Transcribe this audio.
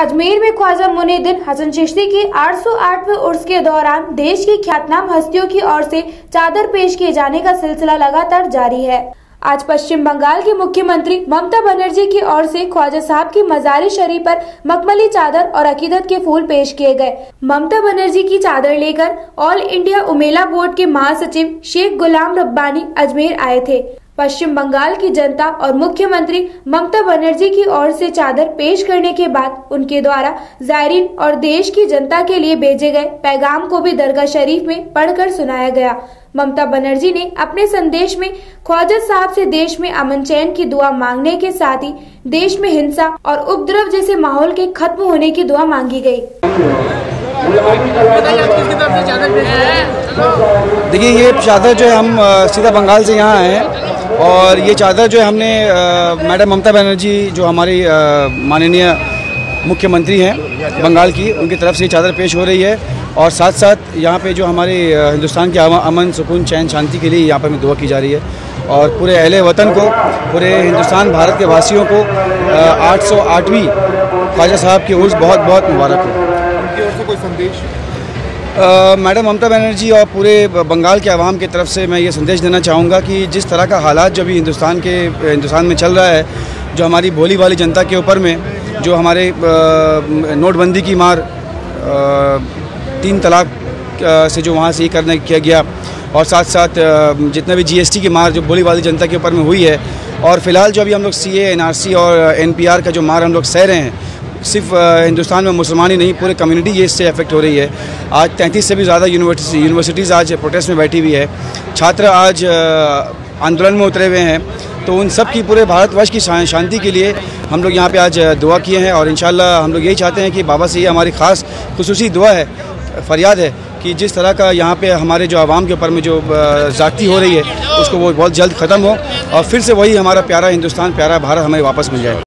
अजमेर में ख्वाजा मुइनुद्दीन हसन चिश्ती की 808वें उर्स के दौरान देश की ख्यातनाम हस्तियों की ओर से चादर पेश किए जाने का सिलसिला लगातार जारी है। आज पश्चिम बंगाल की मुख्यमंत्री ममता बनर्जी की ओर से ख्वाजा साहब की मज़ार शरीफ पर मखमली चादर और अकीदत के फूल पेश किए गए। ममता बनर्जी की चादर लेकर ऑल इंडिया उमेला बोर्ड के महासचिव शेख गुलाम रब्बानी अजमेर आए थे। पश्चिम बंगाल की जनता और मुख्यमंत्री ममता बनर्जी की ओर से चादर पेश करने के बाद उनके द्वारा जायरीन और देश की जनता के लिए भेजे गए पैगाम को भी दरगाह शरीफ में पढ़कर सुनाया गया। ममता बनर्जी ने अपने संदेश में ख्वाजा साहब से देश में अमन चैन की दुआ मांगने के साथ ही देश में हिंसा और उपद्रव जैसे माहौल के खत्म होने की दुआ मांगी गई। देखिए, ये चादर जो है हम सीधा बंगाल से यहाँ आए हैं और ये चादर जो है हमने मैडम ममता बनर्जी जो हमारी माननीय मुख्यमंत्री हैं बंगाल की, उनकी तरफ से ये चादर पेश हो रही है और साथ साथ यहाँ पे जो हमारे हिंदुस्तान के अमन सुकून चैन शांति के लिए यहाँ पर दुआ की जा रही है और पूरे अहले वतन को, पूरे हिंदुस्तान भारत के वासियों को 808वीं ख्वाजा साहब की उर्स बहुत बहुत मुबारक हो। उनकी ओर से कोई संदेश? मैडम ममता बनर्जी और पूरे बंगाल के अवाम की तरफ से मैं ये संदेश देना चाहूँगा कि जिस तरह का हालात जो अभी हिंदुस्तान में चल रहा है, जो हमारी भोली भाली जनता के ऊपर में जो हमारे नोटबंदी की मार, 3 तलाक से जो वहाँ से ये किया गया और साथ साथ जितना भी GST की मार जो भोली भाली जनता के ऊपर में हुई है और फिलहाल जो अभी हम लोग CA, NRC और NPR का जो मार हम लोग सह रहे हैं, सिर्फ हिंदुस्तान में मुसलमान ही नहीं, पूरे कम्युनिटी ये इससे अफेक्ट हो रही है। आज 33 से भी ज़्यादा यूनिवर्सिटीज़ आज प्रोटेस्ट में बैठी हुई है, छात्र आज आंदोलन में उतरे हुए हैं। तो उन सब की पूरे भारतवर्ष की शांति के लिए हम लोग यहाँ पे आज दुआ किए हैं और इंशाल्लाह हम लोग यही चाहते हैं कि बाबा से ये हमारी ख़ास खुसूसी दुआ है, फरियाद है कि जिस तरह का यहाँ पे हमारे जो आवाम के ऊपर में जो ज़्यादती हो रही है उसको वो बहुत जल्द ख़त्म हो और फिर से वही हमारा प्यारा हिंदुस्तान, प्यारा भारत हमें वापस मिल जाए।